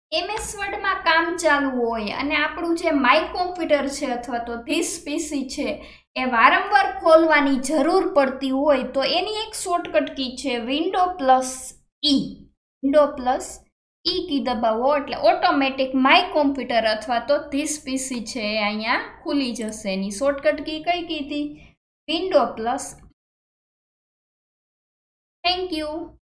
MS word માં કામ ચાલુ હોય અને આપણું જે માય કોમ્પ્યુટર છે અથવા તો ધીસ પીસી છે એ વારંવાર ખોલવાની જરૂર પડતી હોય તો એની એક શોર્ટકટ કી છે window plus E. Window plus E key દબાવો એટલે ઓટોમેટિક માય કોમ્પ્યુટર અથવા તો ધીસ પીસી છે એ અહીંયા ખુલી જશે. એની શોર્ટકટ કી કઈ કીધી? Window plus. Thank you.